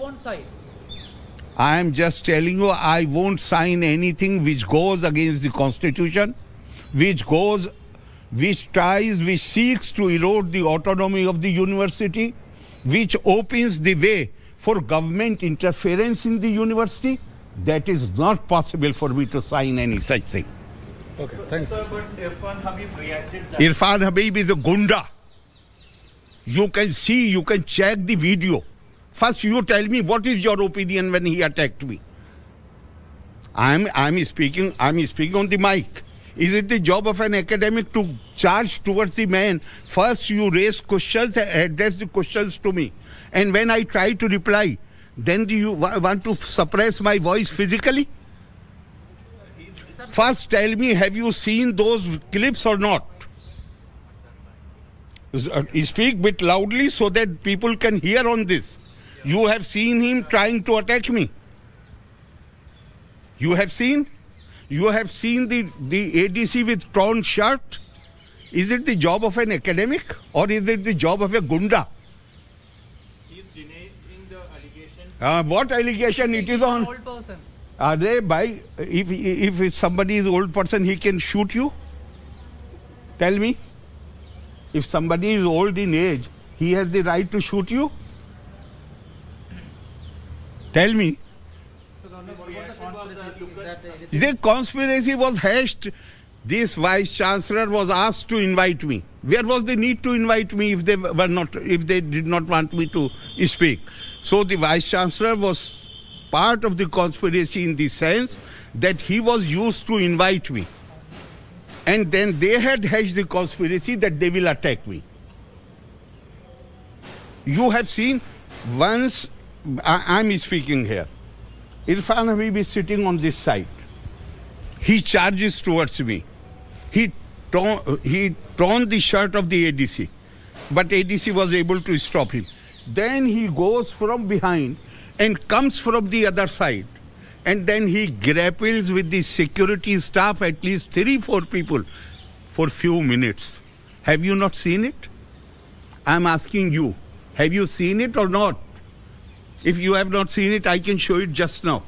won't sign. I am just telling you, I won't sign anything which goes against the Constitution, which seeks to erode the autonomy of the university, which opens the way for government interference in the university. That is not possible for me to sign any such thing. Okay, thanks. Sir, but Irfan Habib reacted that. Irfan Habib is a gunda. You can see, you can check the video. First, you tell me what is your opinion when he attacked me. I'm speaking on the mic. Is it the job of an academic to charge towards the man? First, you raise questions and address the questions to me. And when I try to reply, then do you want to suppress my voice physically? First, tell me, have you seen those clips or not? Speak a bit loudly so that people can hear on this. You have seen him trying to attack me. You have seen? You have seen the ADC with torn shirt? Is it the job of an academic or is it the job of a gunda? He is denying the allegation. What allegation? It is on. Old person. Are they by? If somebody is an old person, he can shoot you? Tell me. If somebody is old in age, he has the right to shoot you? Tell me. The conspiracy was hatched. This vice chancellor was asked to invite me. Where was the need to invite me if they did not want me to speak? So the vice chancellor was part of the conspiracy in the sense that he was used to invite me. And then they had hatched the conspiracy that they will attack me. You have seen once, I'm speaking here. Irfan Habib is sitting on this side. He charges towards me. He torn the shirt of the ADC, but ADC was able to stop him. Then he goes from behind and comes from the other side. And then he grapples with the security staff, at least 3-4 people, for few minutes. Have you not seen it? I'm asking you, have you seen it or not? If you have not seen it, I can show it just now.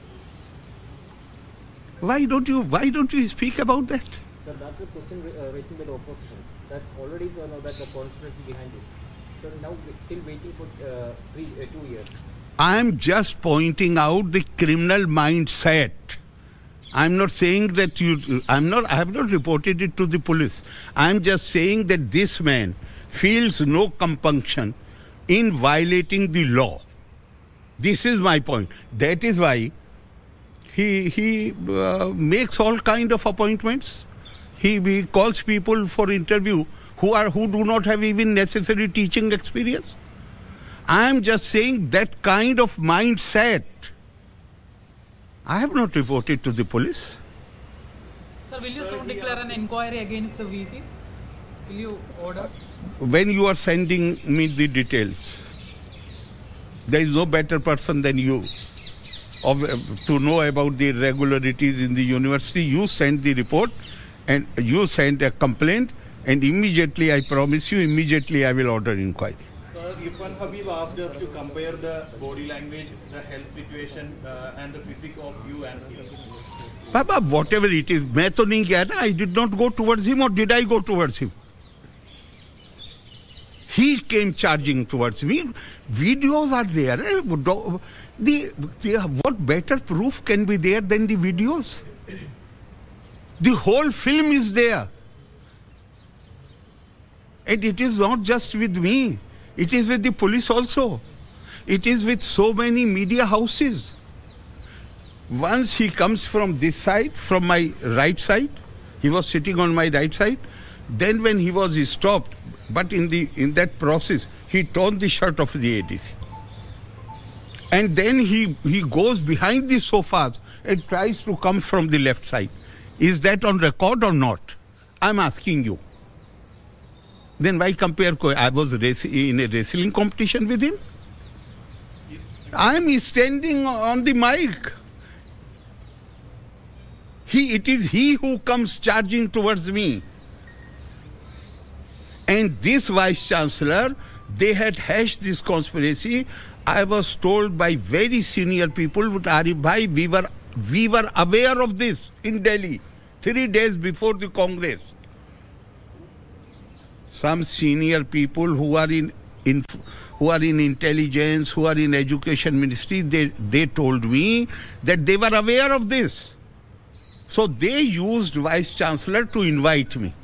Why don't you speak about that? Sir, that's the question raised by the oppositions. That already know that the conspiracy behind this. So now still waiting for 2 years. I am just pointing out the criminal mindset. I'm not saying that I have not reported it to the police. I'm just saying that this man feels no compunction in violating the law. This is my point. That is why he makes all kind of appointments. He calls people for interview who do not have even necessary teaching experience. I am just saying that kind of mindset. I have not reported to the police. Sir, will you soon declare an inquiry against the VC? Will you order? When you are sending me the details, there is no better person than you to know about the irregularities in the university. You send the report and you send a complaint, and immediately, I promise you, immediately I will order inquiry. Sir, Irfan Habib asked us to compare the body language, the health situation, and the physique of you and him. Baba, whatever it is, मैं तो नहीं गया ना. I did not go towards him, or did I go towards him? He came charging towards me. Videos are there. What better proof can be there than the videos? The whole film is there. And it is not just with me. It is with the police also. It is with so many media houses. Once he comes from this side, from my right side, he was sitting on my right side. Then when he was stopped, but in that process, he torn the shirt of the ADC. And then he goes behind the sofas and tries to come from the left side. Is that on record or not? I'm asking you. Then why compare? I was in a wrestling competition with him. I'm standing on the mic. It is he who comes charging towards me. And this vice chancellor, they had hatched this conspiracy. I was told by very senior people, Arif Bhai, we were aware of this in Delhi 3 days before the Congress. Some senior people who are in intelligence, who are in education ministry, they told me that they were aware of this. So they used Vice Chancellor to invite me.